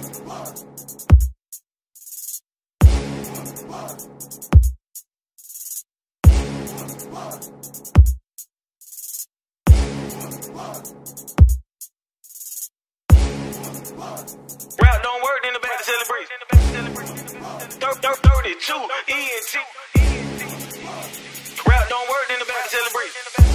Rap don't work, then the back to celebrate. 32 ENT. Rap don't work, then the back to celebrate.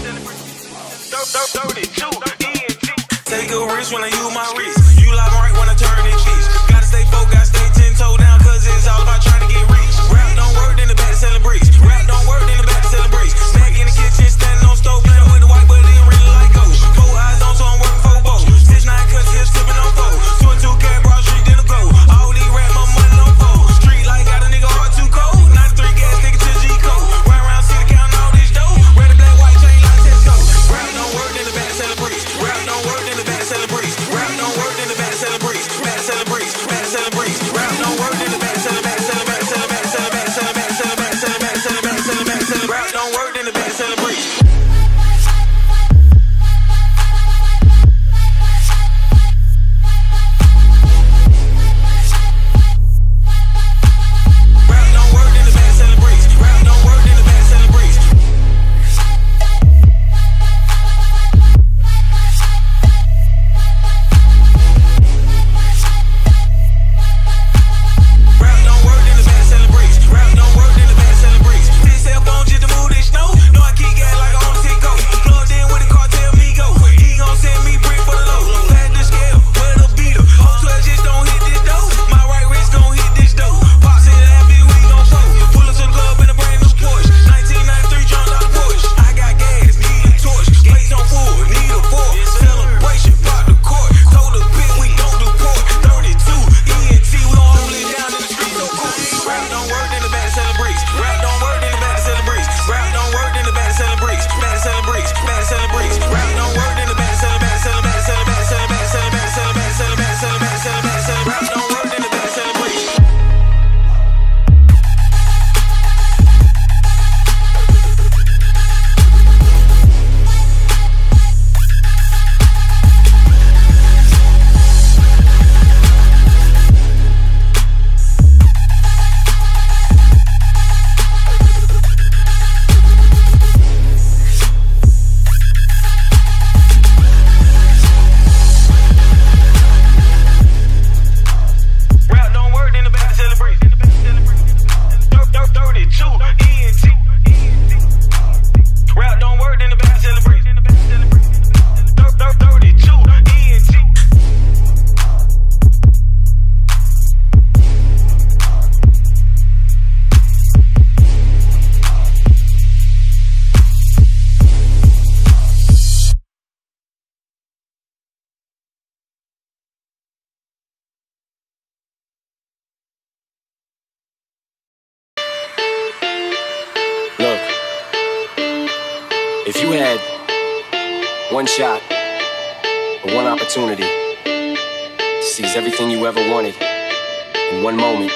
32 ENT. Take a risk when I use my wrist. You like right when I turn it cheese. Gotta stay focused, gotta stay 10 toe down, cause it's all about trying to get rich. Rap don't work, then the back to celebrate. Rap don't work, then the back to celebrate. Back in the kitchen, standing on stove, playing with the white, but it really like gold. 4 eyes on, so I'm working for both. 6 9 cuts here, sipping on 4. 2 and 2 cat, Broad Street, then a go. All these rap, my money on 4. Street like got a nigga hard too cold. 93 gas, nigga to G code. Run around city, counting all this dough. Red and black, white chain like Tesco. Rap don't work, then the back to celebrate. Rap don't work, then the back to celebrate. Rap don't work, then the back to celebrate. Back to celebrate, back to celebrate. Rap don't work, then the back to celebrate. Rap don't work, then the back to celebrate. If you had one shot or one opportunity to seize everything you ever wanted in one moment,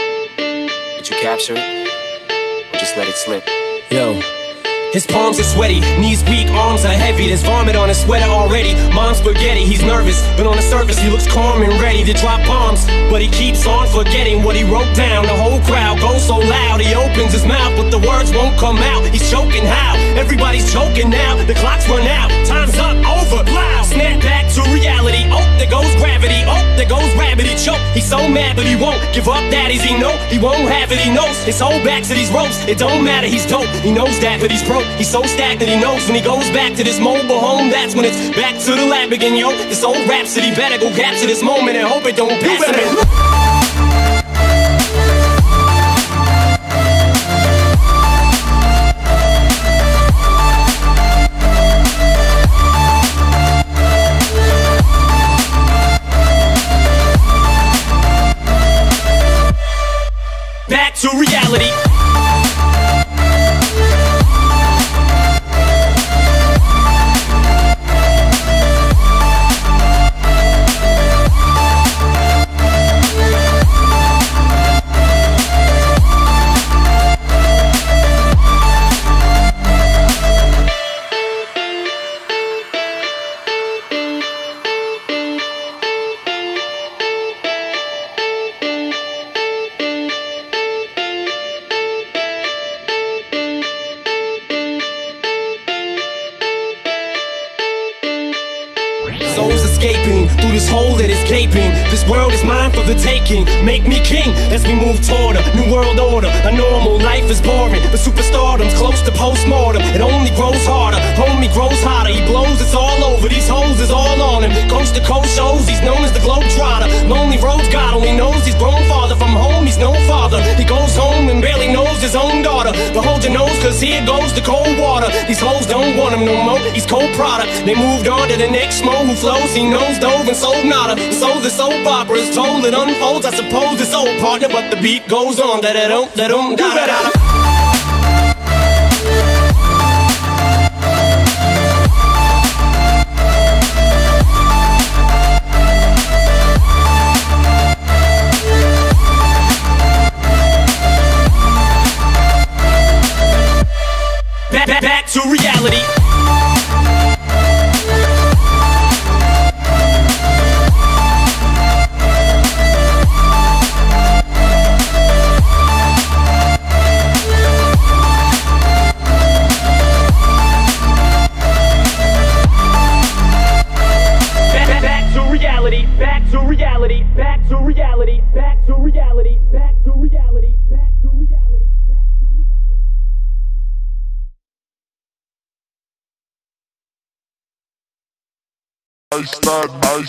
would you capture it or just let it slip? Yo. His palms are sweaty, knees weak, arms are heavy. There's vomit on his sweater already. Mom's spaghetti, he's nervous, but on the surface he looks calm and ready to drop bombs. But he keeps on forgetting what he wrote down. The whole crowd goes so loud, he opens his mouth, but the words won't come out. He's choking how? Everybody's choking now. The clock's run out, time's up, over, loud. Snap back to reality. Oh, there goes gravity. Oh, there goes rabbit. He choke. He's so mad, but he won't give up. That is, he know he won't have it. He knows his whole back to these ropes. It don't matter, he's dope. He knows that, but he's broke. He's so stagnant, he knows when he goes back to this mobile home, that's when it's back to the lab again, yo. This old rhapsody better go capture this moment and hope it don't pass him. Back to reality. hole that is gaping. This world is mine for the taking. Make me king as we move toward a new world order. A normal life is boring, but superstardom's close to postmortem. It only grows harder, homie grows hotter. He blows, it's all over, these hoes is all on him. Coast to coast shows, he's known as the Globetrotter. Lonely roads, God only knows he's grown farther from home. He's no father, he goes home and barely knows his own daughter. But hold your nose, cause here goes the cold water. These hoes don't want him no more, he's cold product. They moved on to the next schmo who flows. He knows dove and sold nada. So the soap opera is told, it unfolds. I suppose it's old partner, but the beat goes on. Da-da-dum, da-dum, da-da-da. Back to reality. Back to reality. Back to reality. Back to reality. Back to reality. Back to reality. Back to reality. I start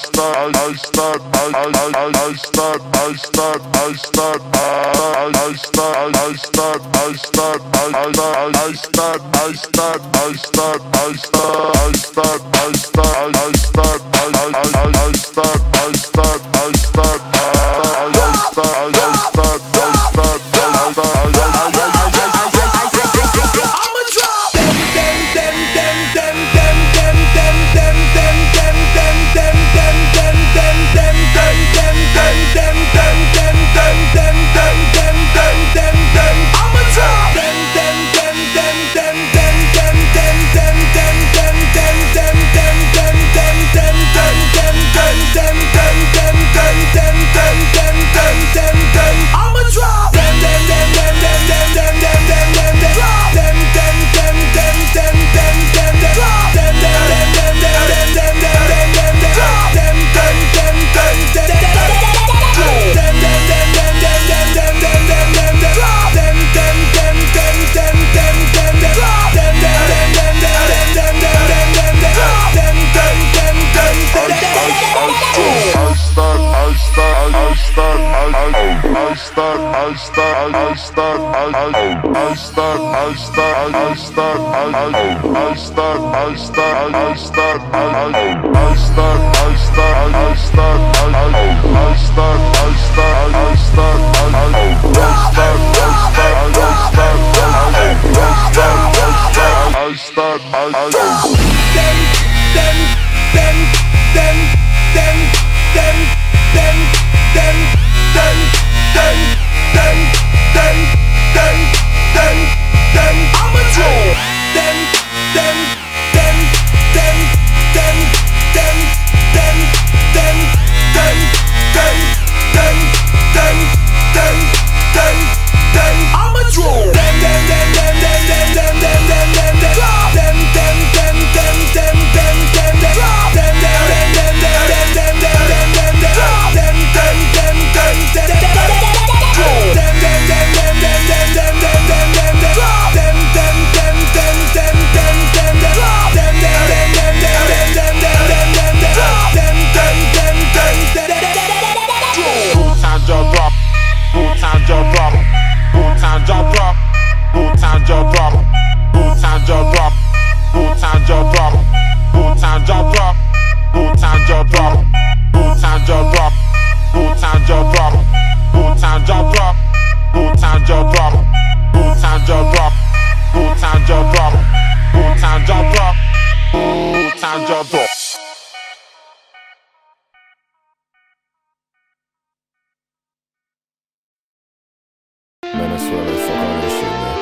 Man, I swear, man, fuck all that shit, man.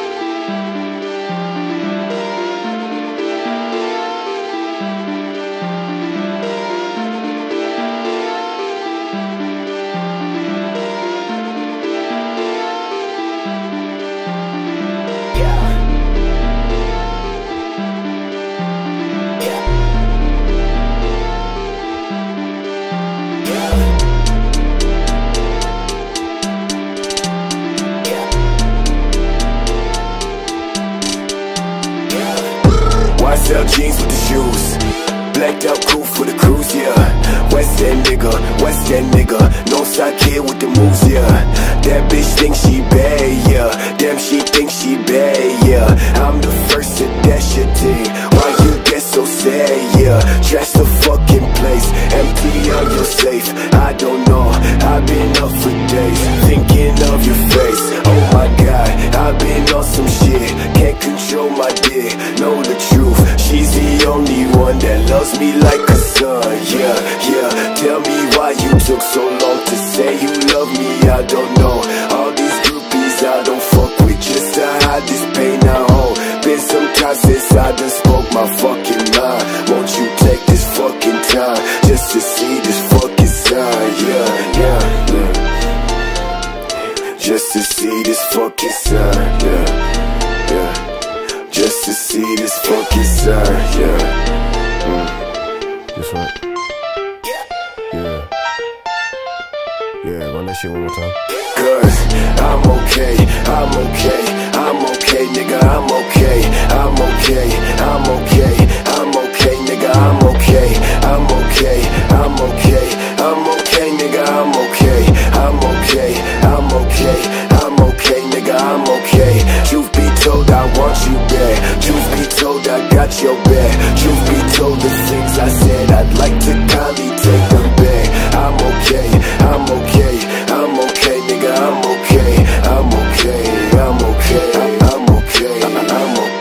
sell jeans with the shoes. Blacked out cool for the cruise, yeah. West End nigga, Northside kid with the moves, yeah. That bitch think she bad, yeah. Damn, she think she bad, yeah. I'm the first to dash your thing. Why you get so sad, yeah? Trash the fucking place, empty on your safe. I don't know, I've been up for days, thinking of your face. Oh my God, I've been on some shit, can't control my dick. Know the truth, she's the only one that loves me like a son, yeah, yeah. Tell me why you took so long to say you love me, I don't know. All these groupies I don't fuck with just to hide this pain I hold. Been some time since I done spoke my fucking mind. Won't you take this fucking time just to see this fucking sign, yeah, yeah, yeah. Just to see this fucking sign, yeah, yeah. Just to see this fucking sign, yeah. This right? Yeah. Yeah, run that shit one more time. Cause I'm okay, I'm okay, I'm okay, nigga, I'm okay, I'm okay, I'm okay, I'm okay, nigga, I'm okay, I'm okay, I'm okay, I'm okay, nigga, I'm okay, I'm okay, I'm okay, I'm okay, nigga, I'm okay. Truth be told, I want you back. Truth be told, I got your back. Truth be told, the things I said, I'd like to kindly take them back. I'm okay, I'm okay, I'm okay, nigga, I'm okay, I'm okay, I'm okay, I'm okay, I'm okay.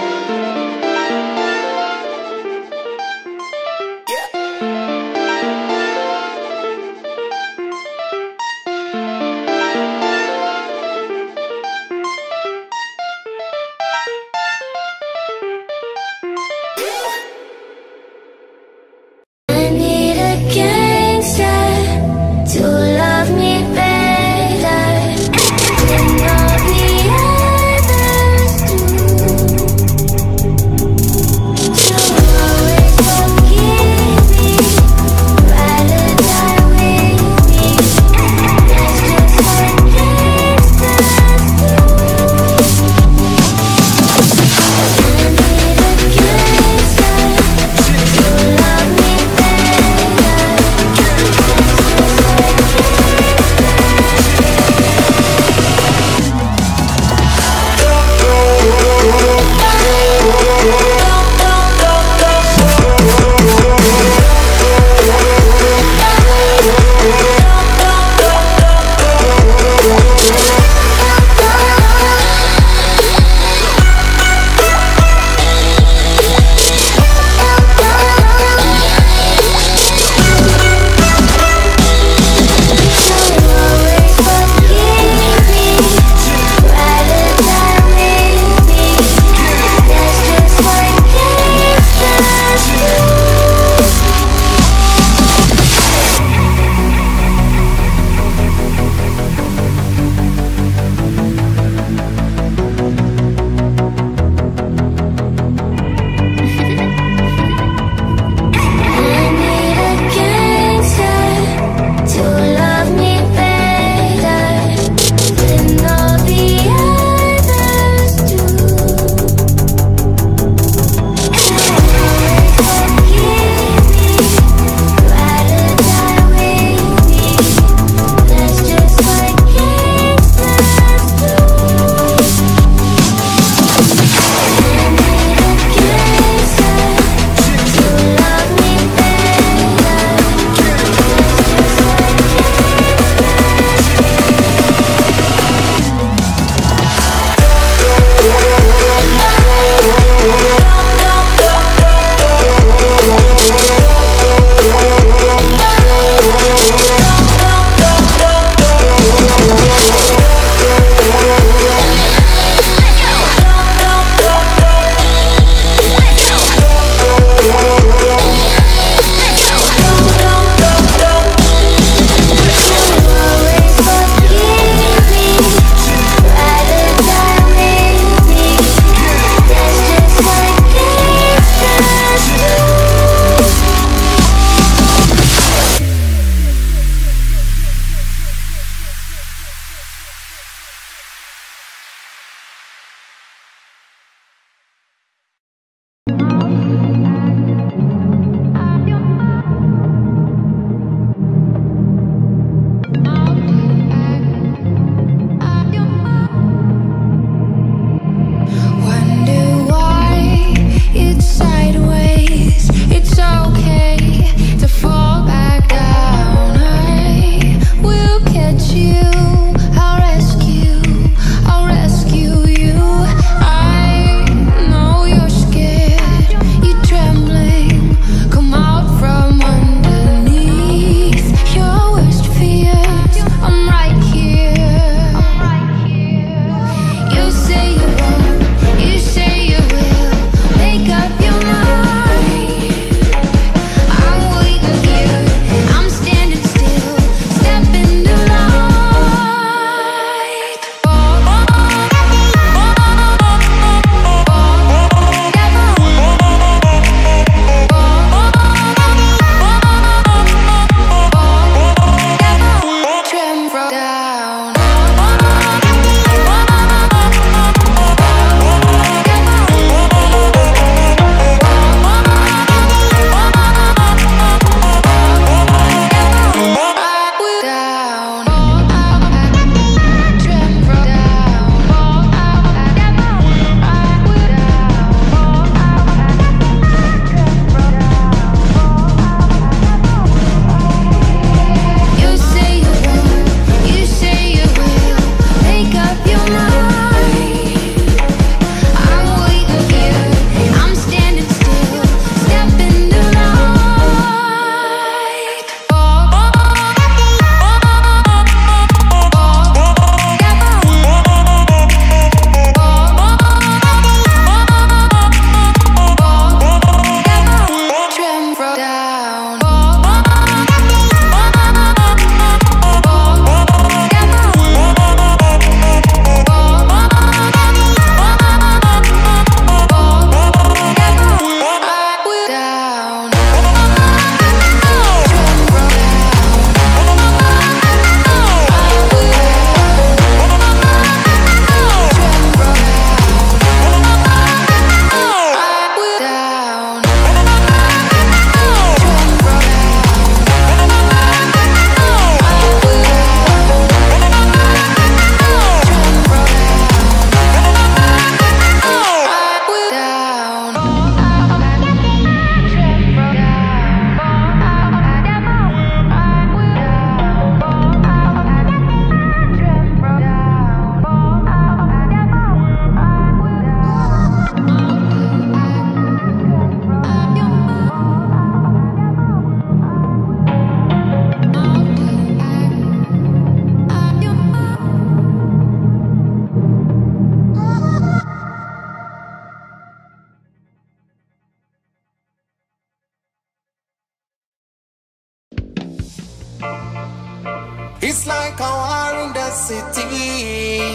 It's like a war in the city.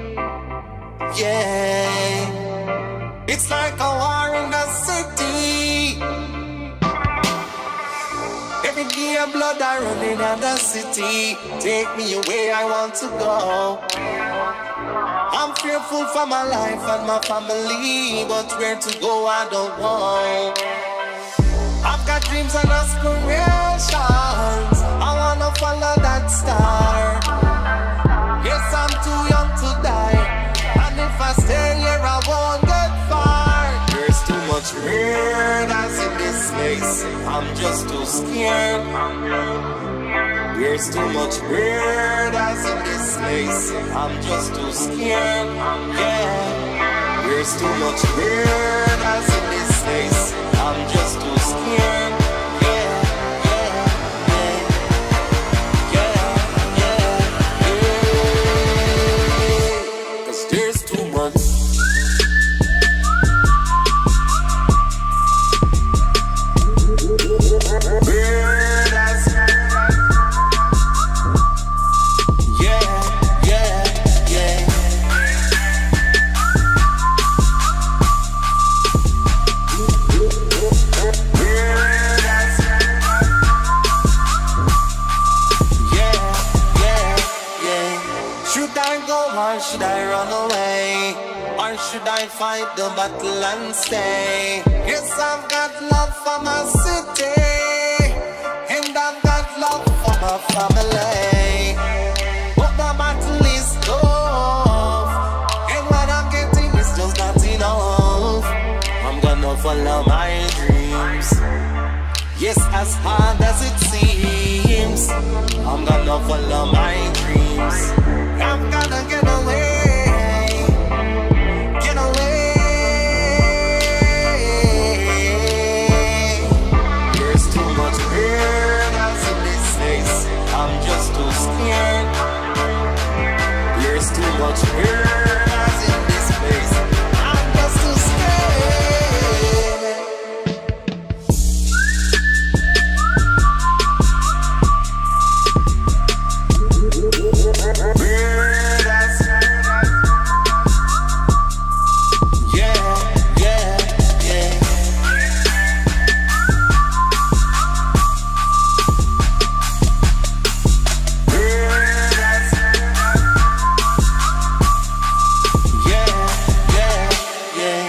Yeah. It's like a war in the city. Every day blood are running in the city. Take me away, I want to go. I'm fearful for my life and my family, but where to go I don't know. I've got dreams and aspirations. I wanna follow that star. Yes, I'm too young to die, and if I stay here I won't get far. There's too much weirdness in this place, I'm just too scared. There's too much weirdness in this place, I'm just too scared. Yeah. There's too much weirdness in this place, I'm just too scared. Yeah, yeah, yeah, yeah, yeah, yeah. 'Cause there's too much. Weirdness. Yeah, yeah, yeah. Should I go or should I run away? Or should I fight the battle and stay? Yes, I've got love for my city, and I've got love for my family. But the battle is tough, and what I'm getting is just not enough. I'm gonna follow my dreams. Yes, as hard as it seems, I'm gonna follow my dreams. I'm gonna get away, get away. There's too much weirdness in this place, I'm just too scared. There's too much weirdness in this place, I'm just too scared. Weirdness. Yeah, yeah, yeah. Weirdness. Yeah, yeah, yeah.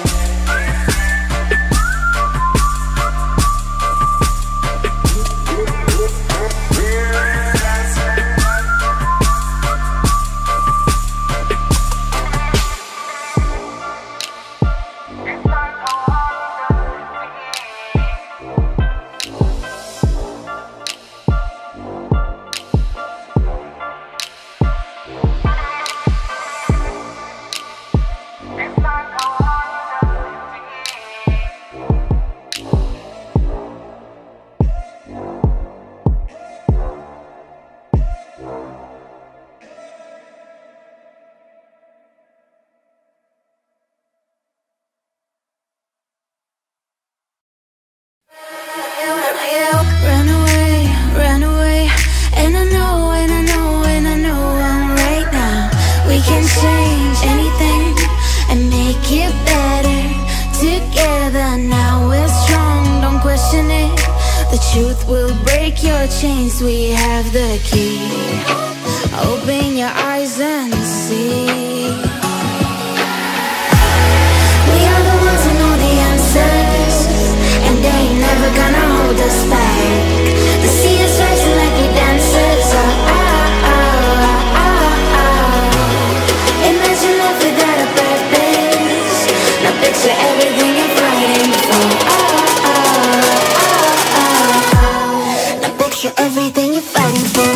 Weirdness. Run away, and I know, and I know, and I know I'm right now. We can change anything and make it better together. Now we're strong, don't question it. The truth will break your chains. We have the key. Open your eyes and see. We are the ones who know the answers, and they ain't never gonna hold us back. They see us rising like we dancers. Imagine life without a purpose. Now picture everything you're fighting for. Now picture everything you're fighting for.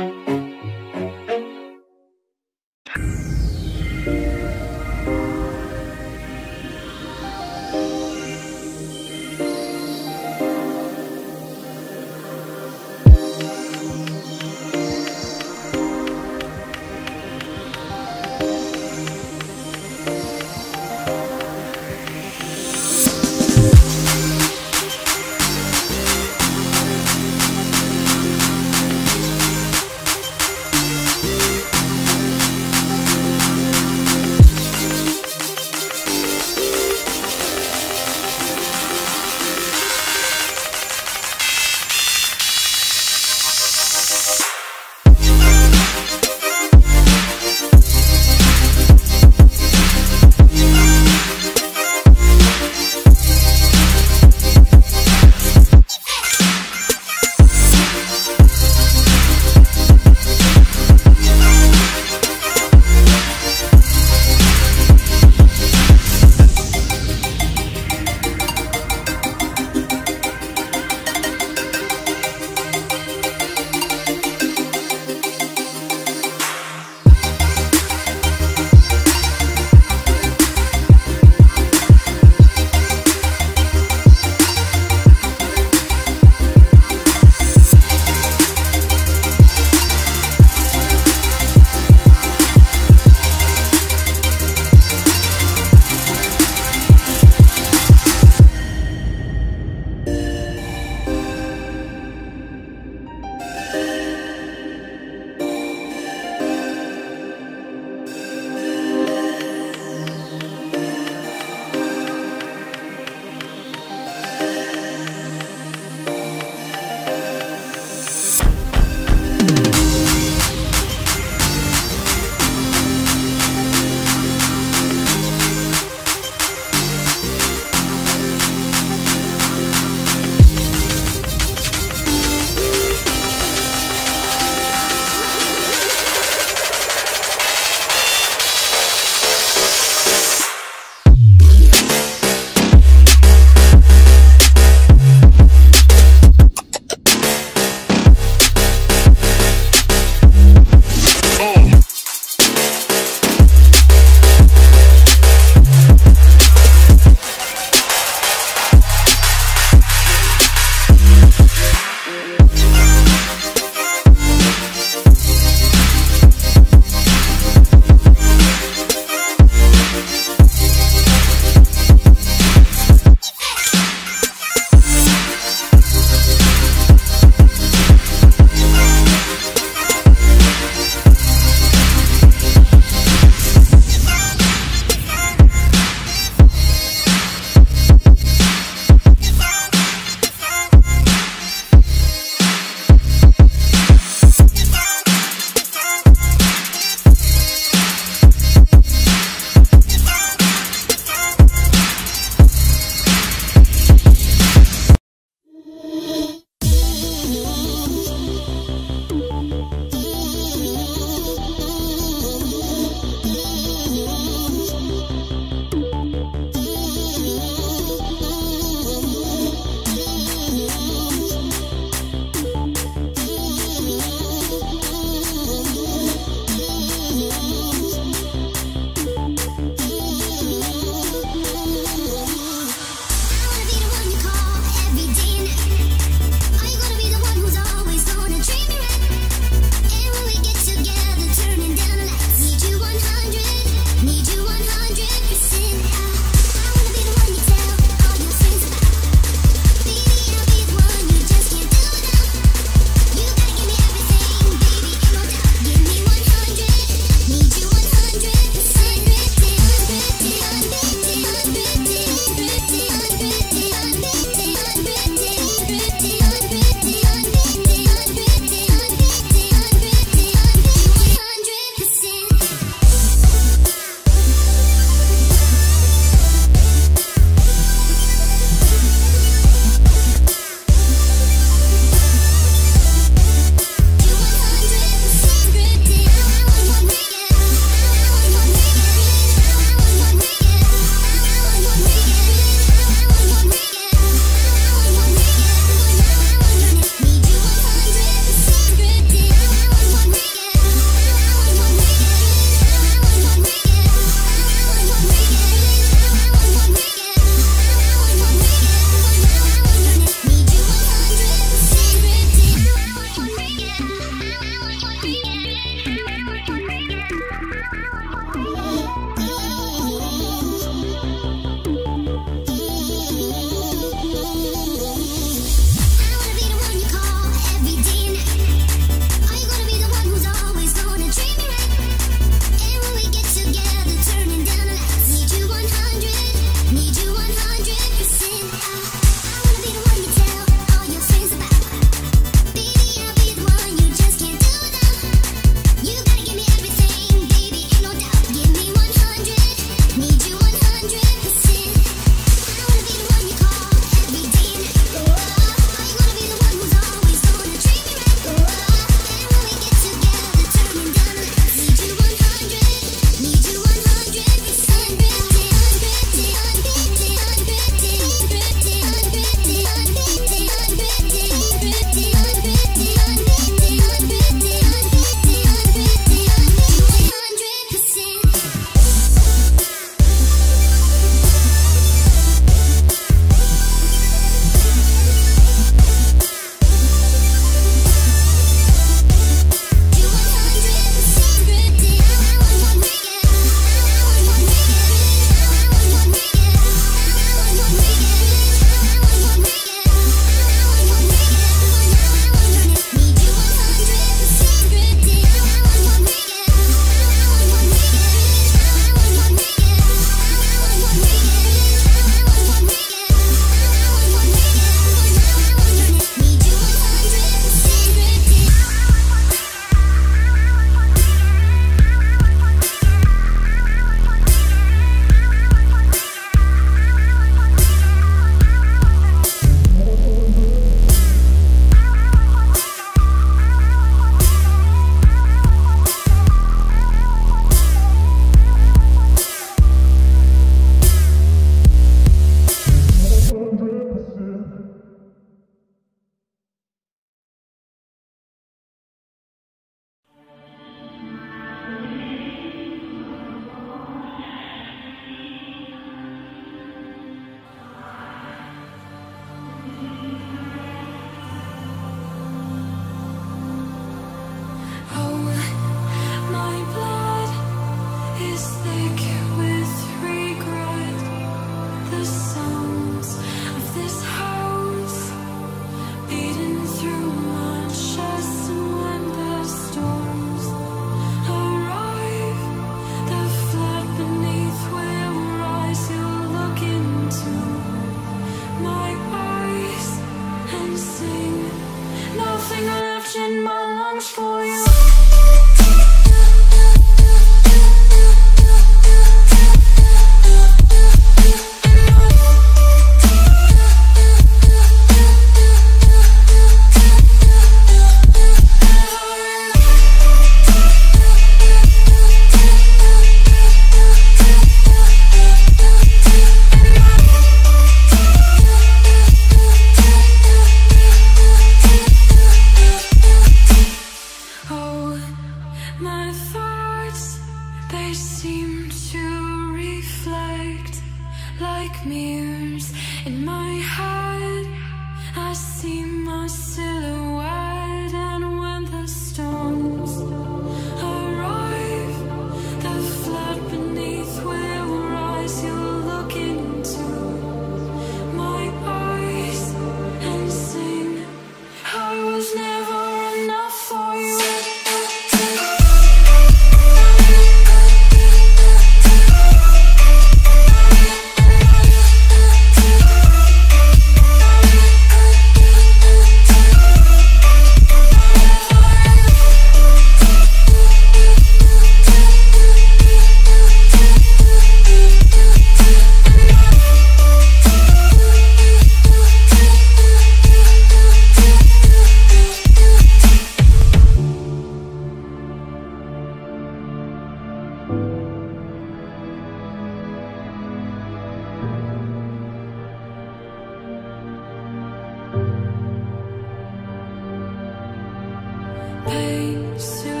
pain.